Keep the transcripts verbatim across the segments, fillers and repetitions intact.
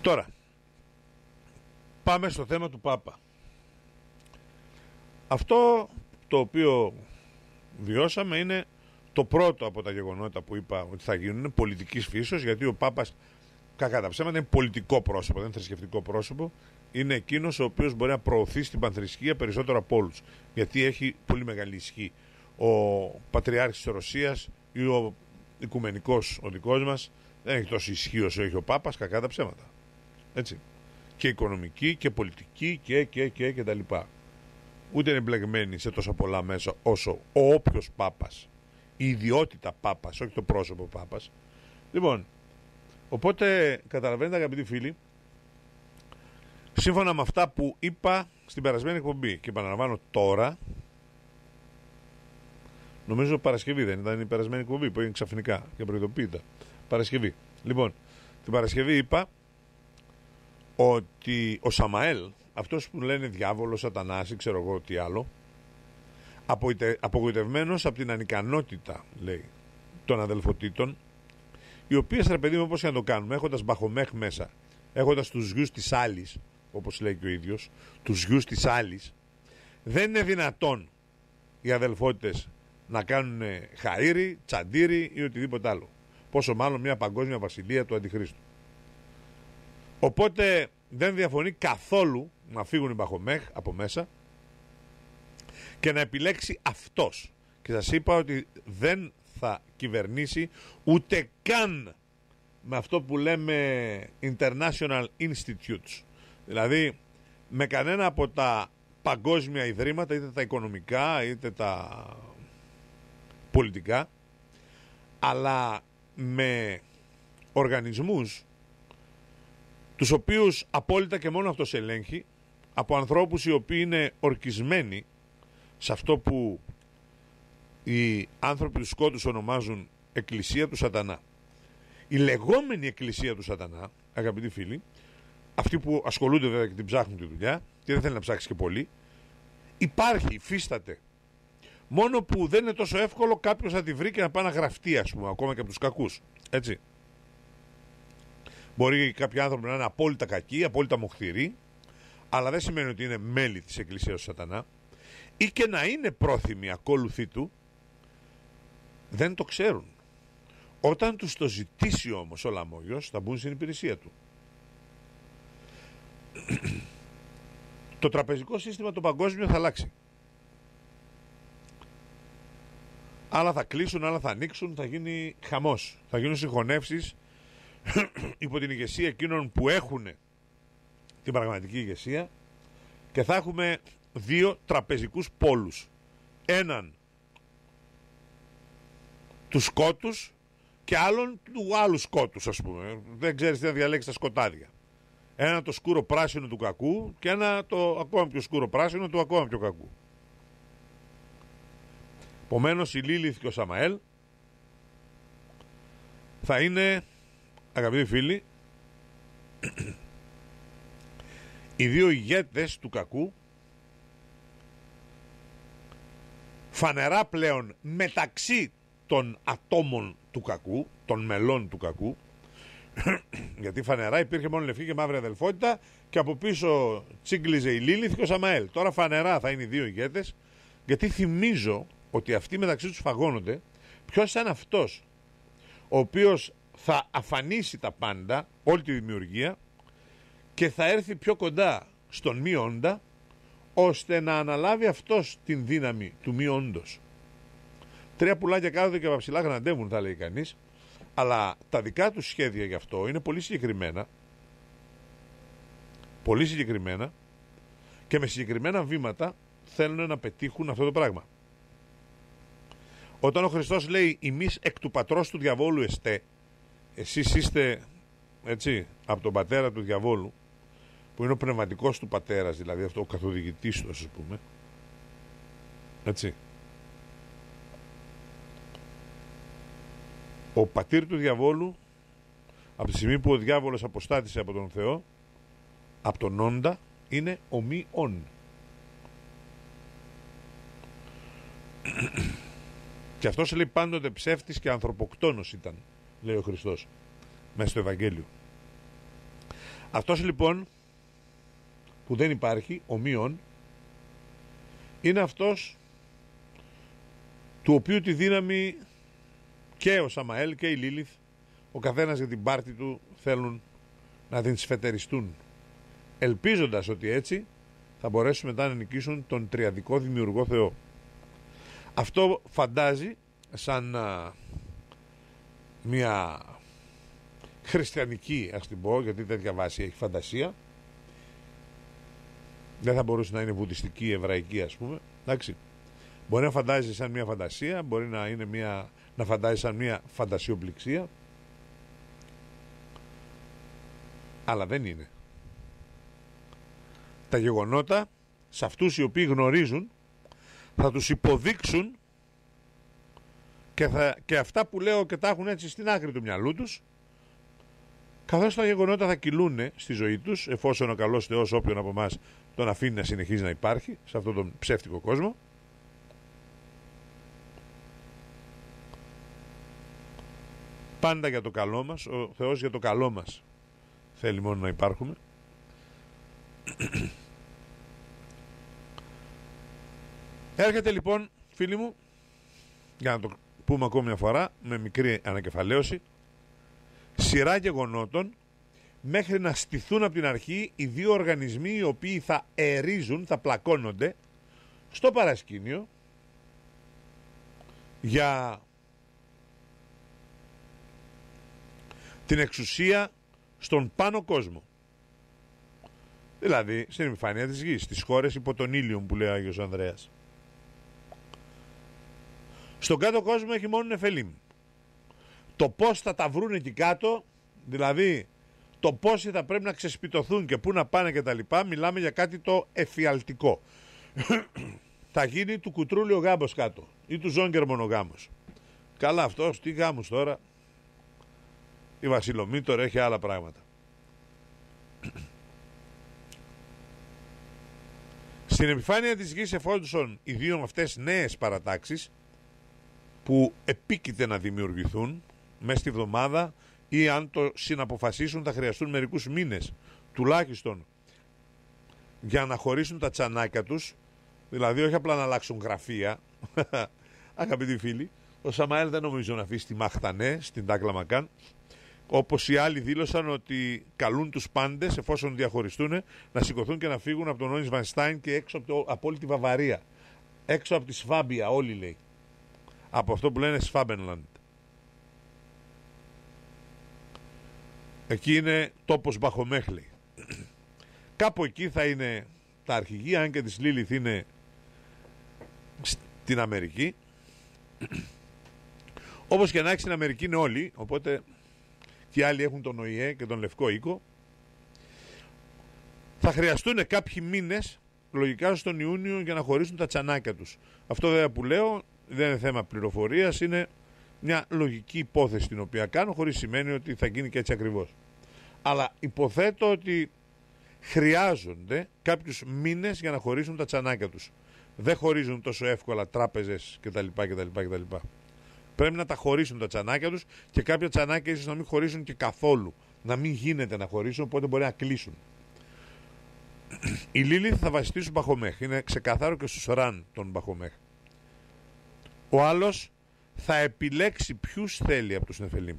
Τώρα, πάμε στο θέμα του Πάπα. Αυτό το οποίο βιώσαμε είναι το πρώτο από τα γεγονότα που είπα ότι θα γίνουν πολιτικής φύσεως, γιατί ο Πάπας, κακά τα ψέματα, είναι πολιτικό πρόσωπο, δεν είναι θρησκευτικό πρόσωπο. Είναι εκείνος ο οποίος μπορεί να προωθήσει την πανθρησκεία περισσότερο από όλους, γιατί έχει πολύ μεγάλη ισχύ. Ο Πατριάρχης της Ρωσίας ή ο Οικουμενικός ο δικός μας δεν έχει τόση ισχύ όσο έχει ο Πάπας, κακά τα ψέματα. Έτσι. Και οικονομική και πολιτική και και και και τα λοιπά. Ούτε είναι εμπλεγμένοι σε τόσα πολλά μέσα όσο ο όποιος Πάπας, η ιδιότητα Πάπας, όχι το πρόσωπο Πάπας. Λοιπόν, οπότε καταλαβαίνετε αγαπητοί φίλοι, σύμφωνα με αυτά που είπα στην περασμένη εκπομπή και επαναλαμβάνω τώρα, νομίζω Παρασκευή δεν ήταν η περασμένη εκπομπή που έγινε ξαφνικά και προειδοποίητα. Παρασκευή. Λοιπόν, την Παρασκευή είπα ότι ο Σαμαέλ, αυτός που λένε διάβολο, σατανάς ή ξέρω εγώ τι άλλο, απογοητευμένος από την ανικανότητα, λέει, των αδελφοτήτων, οι οποίες, ρε παιδί μου, όπως και να το κάνουμε, έχοντας Μπαχομέχ μέσα, έχοντας τους γιους της άλλης, όπως λέει και ο ίδιος, τους γιους της άλλης, δεν είναι δυνατόν οι αδελφότητες να κάνουν χαρίρι, τσαντίρι ή οτιδήποτε άλλο. Πόσο μάλλον μια παγκόσμια βασιλεία του Αντιχρίστου. Οπότε δεν διαφωνεί καθόλου να φύγουν οι Μπαχομέχ από μέσα και να επιλέξει αυτός. Και σας είπα ότι δεν θα κυβερνήσει ούτε καν με αυτό που λέμε International Institutes. Δηλαδή με κανένα από τα παγκόσμια ιδρύματα, είτε τα οικονομικά είτε τα πολιτικά, αλλά με οργανισμούς τους οποίους απόλυτα και μόνο αυτός ελέγχει, από ανθρώπους οι οποίοι είναι ορκισμένοι σε αυτό που οι άνθρωποι του σκότους ονομάζουν εκκλησία του σατανά. Η λεγόμενη εκκλησία του σατανά, αγαπητοί φίλοι, αυτοί που ασχολούνται βέβαια και την ψάχνουν τη δουλειά και δεν θέλει να ψάξει και πολύ, υπάρχει, υφίσταται. Μόνο που δεν είναι τόσο εύκολο κάποιος να τη βρει και να πάει να γραφτεί, ας πούμε, ακόμα και από τους κακούς. Έτσι. Μπορεί κάποιοι άνθρωποι να είναι απόλυτα κακοί, απόλυτα μοχθηροί, αλλά δεν σημαίνει ότι είναι μέλη της εκκλησίας του σατανά, ή και να είναι πρόθυμοι ακόλουθοι του, δεν το ξέρουν. Όταν τους το ζητήσει όμως ο λαμόγιος, θα μπουν στην υπηρεσία του. Το τραπεζικό σύστημα το παγκόσμιο θα αλλάξει. Άλλα θα κλείσουν, άλλα θα ανοίξουν, θα γίνει χαμός. Θα γίνουν συγχωνεύσεις υπό την ηγεσία εκείνων που έχουν την πραγματική ηγεσία και θα έχουμε δύο τραπεζικούς πόλους. Έναν του σκότους και άλλον του άλλου σκότους, ας πούμε. Δεν ξέρεις τι να διαλέξεις τα σκοτάδια. Ένα το σκούρο πράσινο του κακού και ένα το ακόμα πιο σκούρο πράσινο του ακόμα πιο κακού. Επομένως η Λίλιθ και ο Σαμαέλ θα είναι, αγαπητοί φίλοι, οι δύο ηγέτες του κακού, φανερά πλέον μεταξύ των ατόμων του κακού, των μελών του κακού, γιατί φανερά υπήρχε μόνο λευκή και μαύρη αδελφότητα και από πίσω τσίγκλιζε η Λίλιθ και ο Σαμαέλ. Τώρα φανερά θα είναι οι δύο ηγέτες, γιατί θυμίζω ότι αυτοί μεταξύ τους φαγώνονται. Ποιος είναι αυτός ο οποίος θα αφανίσει τα πάντα, όλη τη δημιουργία, και θα έρθει πιο κοντά στον μη όντα, ώστε να αναλάβει αυτός την δύναμη του μη όντος. Τρία πουλάκια κάθονται και βαψιλά γναντεύουν, θα λέει κανείς, αλλά τα δικά τους σχέδια γι' αυτό είναι πολύ συγκεκριμένα, πολύ συγκεκριμένα, και με συγκεκριμένα βήματα θέλουν να πετύχουν αυτό το πράγμα. Όταν ο Χριστός λέει «Ημείς εκ του πατρός του διαβόλου εστέ», εσείς είστε, έτσι, από τον πατέρα του διαβόλου, που είναι ο πνευματικός του πατέρας, δηλαδή αυτό ο καθοδηγητής του, ας πούμε, έτσι. Ο πατήρ του διαβόλου, από τη στιγμή που ο διάβολος αποστάτησε από τον Θεό, από τον όντα, είναι ο μη όν. Και αυτός λέει πάντοτε ψεύτης και ανθρωποκτόνος ήταν, λέει ο Χριστός μέσα στο Ευαγγέλιο. Αυτός λοιπόν που δεν υπάρχει, ομοίων, είναι αυτός του οποίου τη δύναμη και ο Σαμαέλ και η Λίλιθ, ο καθένας για την πάρτη του, θέλουν να την σφετεριστούν, ελπίζοντας ότι έτσι θα μπορέσουν μετά να νικήσουν τον τριαδικό δημιουργό Θεό. Αυτό φαντάζει σαν α, μια χριστιανική, ας την πω, γιατί τέτοια βάση έχει φαντασία. Δεν θα μπορούσε να είναι βουδιστική, εβραϊκή, ας πούμε. Εντάξει. Μπορεί να φαντάζει σαν μια φαντασία, μπορεί να, είναι μια, να φαντάζει σαν μια φαντασιοπληξία, αλλά δεν είναι. Τα γεγονότα σε αυτούς οι οποίοι γνωρίζουν θα τους υποδείξουν και, θα, και αυτά που λέω και τα έχουν έτσι στην άκρη του μυαλού τους, καθώς τα γεγονότα θα κυλούν στη ζωή τους, εφόσον ο καλός Θεός όποιον από εμάς τον αφήνει να συνεχίζει να υπάρχει σε αυτόν τον ψεύτικο κόσμο. Πάντα για το καλό μας, ο Θεός για το καλό μας θέλει μόνο να υπάρχουμε. Έρχεται λοιπόν, φίλοι μου, για να το πούμε ακόμη μια φορά με μικρή ανακεφαλαίωση, σειρά γεγονότων μέχρι να στηθούν από την αρχή οι δύο οργανισμοί οι οποίοι θα ερίζουν, θα πλακώνονται στο παρασκήνιο για την εξουσία στον πάνω κόσμο. Δηλαδή στην επιφάνεια της γης, στις χώρες υπό τον ήλιο που λέει ο Άγιος Ανδρέας. Στον κάτω κόσμο έχει μόνο Νεφελίμ. Το πώς θα τα βρουν εκεί κάτω, δηλαδή το πόσοι θα πρέπει να ξεσπιτωθούν και πού να πάνε και τα λοιπά, μιλάμε για κάτι το εφιαλτικό. Θα γίνει του κουτρούλι ο γάμπος κάτω ή του Ζόγκερμον ο γάμος. Καλά, αυτός τι γάμος τώρα, η Βασιλομήτωρα έχει άλλα πράγματα. Στην επιφάνεια της γης εφόσον οι δύο αυτές νέες παρατάξεις που επίκειται να δημιουργηθούν μέσα στη βδομάδα ή αν το συναποφασίσουν θα χρειαστούν μερικούς μήνες τουλάχιστον για να χωρίσουν τα τσανάκια τους, δηλαδή όχι απλά να αλλάξουν γραφεία. Αγαπητοί φίλοι, ο Σαμαέλ δεν νομίζω να αφήσει τη Μαχτανέ στην Τάκλα Μακάν, όπως οι άλλοι δήλωσαν ότι καλούν τους πάντες εφόσον διαχωριστούν να σηκωθούν και να φύγουν από τον Όνις Βανστάιν και έξω από, το, από όλη τη Βαβαρία, έξω από τη Σφάμπια, όλοι λέει, από αυτό που λένε Σφάμπενλαντ. Εκεί είναι τόπος Μπαχομέχλη. Κάπου εκεί θα είναι τα αρχηγεία, αν και της Λίλιθ είναι στην Αμερική. Όπως και να έχει, στην Αμερική είναι όλοι, οπότε και οι άλλοι έχουν τον ΟΗΕ και τον Λευκό Οίκο. Θα χρειαστούν κάποιοι μήνες, λογικά στον Ιούνιο, για να χωρίσουν τα τσανάκια τους. Αυτό βέβαια που λέω δεν είναι θέμα πληροφορίας, είναι μια λογική υπόθεση την οποία κάνω, χωρίς σημαίνει ότι θα γίνει και έτσι ακριβώς. Αλλά υποθέτω ότι χρειάζονται κάποιους μήνες για να χωρίσουν τα τσανάκια τους. Δεν χωρίζουν τόσο εύκολα τράπεζες κτλ. κτλ, κτλ. Πρέπει να τα χωρίσουν τα τσανάκια τους και κάποια τσανάκια ίσως να μην χωρίσουν και καθόλου. Να μην γίνεται να χωρίσουν, οπότε μπορεί να κλείσουν. Η Λίλιθ θα βασιστεί στους Μπαχομέχ. Είναι ξεκαθάρο και στους Ραν των Μπαχομέχ. Ο άλλος θα επιλέξει ποιους θέλει από τους Νεφελίμ.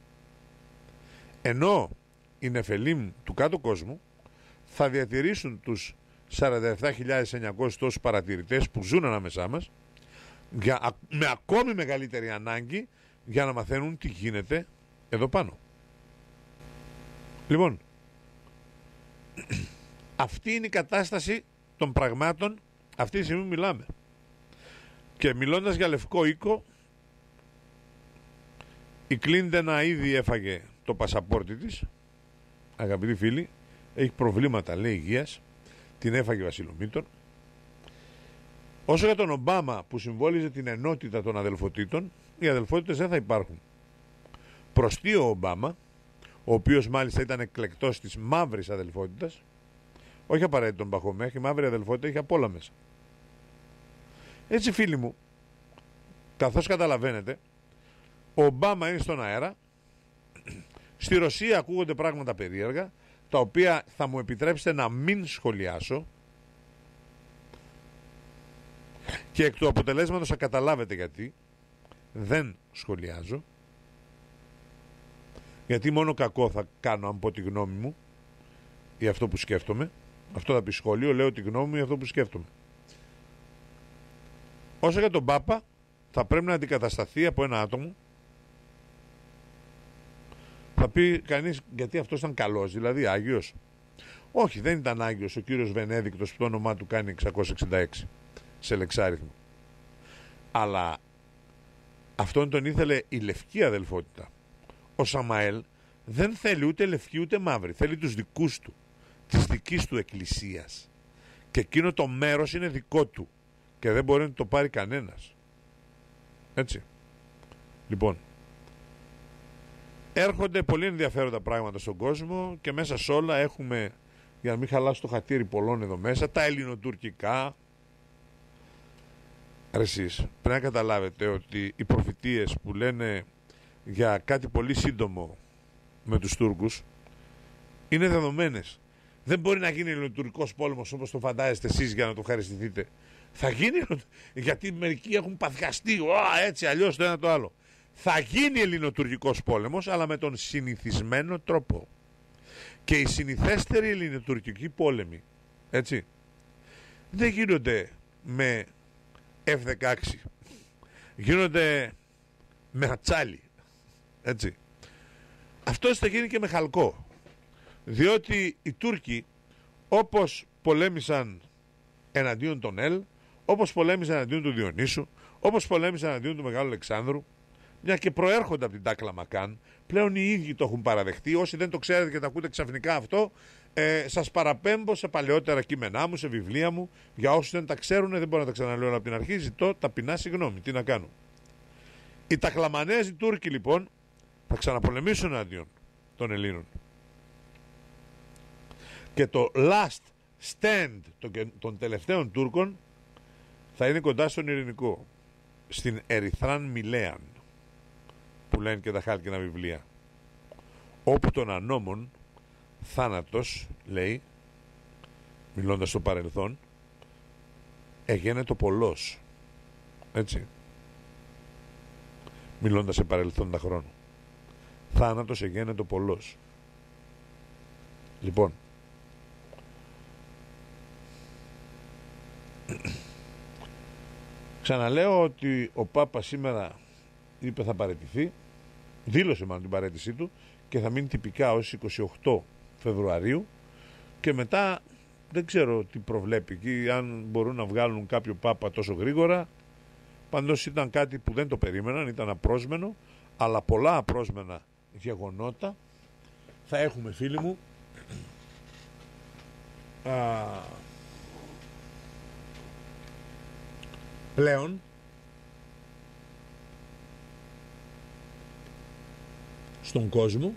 Ενώ οι Νεφελίμ του κάτω κόσμου θα διατηρήσουν τους σαράντα επτά χιλιάδες εννιακόσιους τόσους παρατηρητές που ζουν ανάμεσά μας, για, με ακόμη μεγαλύτερη ανάγκη για να μαθαίνουν τι γίνεται εδώ πάνω. Λοιπόν, αυτή είναι η κατάσταση των πραγμάτων αυτή τη στιγμή μιλάμε. Και μιλώντας για Λευκό Οίκο, η Κλίντενα ήδη έφαγε το πασαπόρτι της, αγαπητοί φίλοι, έχει προβλήματα λέει υγείας, την έφαγε ο Βασιλομήτων. Όσο για τον Ομπάμα που συμβόλιζε την ενότητα των αδελφοτήτων, οι αδελφότητες δεν θα υπάρχουν. Προστεί ο Ομπάμα, ο οποίος μάλιστα ήταν εκλεκτός της μαύρης αδελφότητας, όχι απαραίτητο τον Μπαχομέχ, η μαύρη αδελφότητα είχε απ' όλα μέσα. Έτσι φίλοι μου, καθώς καταλαβαίνετε, ο Ομπάμα είναι στον αέρα, στη Ρωσία ακούγονται πράγματα περίεργα, τα οποία θα μου επιτρέψετε να μην σχολιάσω, και εκ του αποτελέσματος θα καταλάβετε γιατί δεν σχολιάζω, γιατί μόνο κακό θα κάνω αν πω τη γνώμη μου ή αυτό που σκέφτομαι. Αυτό θα πει σχόλιο, λέω τη γνώμη μου ή αυτό που σκέφτομαι. Όσο για τον Πάπα, θα πρέπει να αντικατασταθεί από ένα άτομο. Θα πει κανείς, γιατί αυτός ήταν καλός, δηλαδή Άγιος. Όχι, δεν ήταν Άγιος ο κύριος Βενέδικτος που το όνομά του κάνει εξακόσια εξήντα έξι σε λεξάριθμο. Αλλά αυτόν τον ήθελε η λευκή αδελφότητα. Ο Σαμαέλ δεν θέλει ούτε λευκή ούτε μαύρη. Θέλει τους δικούς του, της δικής του εκκλησίας. Και εκείνο το μέρος είναι δικό του και δεν μπορεί να το πάρει κανένας. Έτσι. Λοιπόν, έρχονται πολύ ενδιαφέροντα πράγματα στον κόσμο και μέσα σε όλα έχουμε, για να μην χαλάσω το χατήρι πολλών εδώ μέσα, τα ελληνοτουρκικά. Εσείς πρέπει να καταλάβετε ότι οι προφητείες που λένε για κάτι πολύ σύντομο με τους Τούρκους είναι δεδομένες. Δεν μπορεί να γίνει ελληνοτουρκικός πόλεμος όπως το φαντάζεστε εσείς για να το ευχαριστηθείτε. Θα γίνει, γιατί μερικοί έχουν παθιαστεί, Ω, έτσι αλλιώς το ένα το άλλο. Θα γίνει ελληνοτουρκικός πόλεμος, αλλά με τον συνηθισμένο τρόπο. Και οι συνηθέστεροι ελληνοτουρκικοί πόλεμοι, έτσι, δεν γίνονται με εφ δεκαέξι. Γίνονται με ατσάλι. Έτσι. Αυτό θα γίνει και με χαλκό. Διότι οι Τούρκοι, όπως πολέμησαν εναντίον των Ελ, όπως πολέμησαν εναντίον του Διονύσου, όπως πολέμησαν εναντίον του Μεγάλου Αλεξάνδρου, μια και προέρχονται από την Τάκλα Μακάν, πλέον οι ίδιοι το έχουν παραδεχτεί. Όσοι δεν το ξέρετε και το ακούτε ξαφνικά αυτό, ε, σας παραπέμπω σε παλαιότερα κείμενά μου, σε βιβλία μου. Για όσους δεν τα ξέρουν, δεν μπορώ να τα ξαναλέω από την αρχή. Ζητώ ταπεινά συγγνώμη. Τι να κάνω. Οι Τακλαμανέζοι Τούρκοι λοιπόν θα ξαναπολεμήσουν εναντίον των Ελλήνων. Και το last stand των τελευταίων Τούρκων θα είναι κοντά στον Ειρηνικό, στην Ερυθράν Μιλέαν, που λένε και τα χάλκινα βιβλία, όπου των ανώμων θάνατος, λέει, μιλώντας στο παρελθόν, εγένετο πολλός. Έτσι, μιλώντας σε παρελθόντα χρόνου, θάνατος εγένετο πολλός. Λοιπόν, ξαναλέω ότι ο Πάπας σήμερα είπε θα παραιτηθεί, δήλωσε μάλλον την παραίτησή του και θα μείνει τυπικά ως είκοσι οκτώ Φεβρουαρίου και μετά δεν ξέρω τι προβλέπει εκεί, αν μπορούν να βγάλουν κάποιο Πάπα τόσο γρήγορα. Πάντως ήταν κάτι που δεν το περίμεναν, ήταν απρόσμενο, αλλά πολλά απρόσμενα γεγονότα θα έχουμε, φίλοι μου. Α, πλέον στον κόσμο,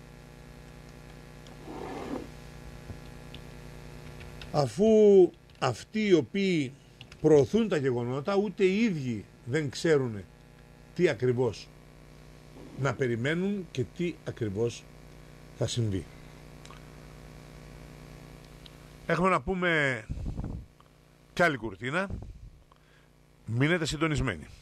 αφού αυτοί οι οποίοι προωθούν τα γεγονότα ούτε οι ίδιοι δεν ξέρουν τι ακριβώς να περιμένουν και τι ακριβώς θα συμβεί. Έχουμε να πούμε κι άλλη κουρτίνα. Μείνετε συντονισμένοι.